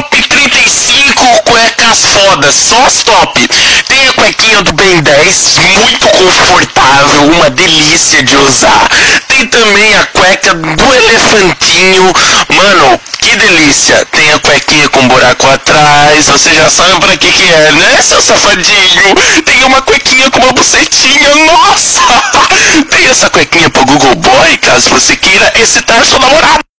top 35 cuecas fodas, só as top. Tem a cuequinha do Ben 10, muito confortável, uma delícia de usar. Tem também a cueca do elefantinho, mano, que delícia. Tem a cuequinha com buraco atrás, você já sabe pra que é, né, seu safadinho? Tem uma cuequinha com uma bucetinha, nossa! Tem essa cuequinha pro Google Boy, caso você queira excitar sua namorada.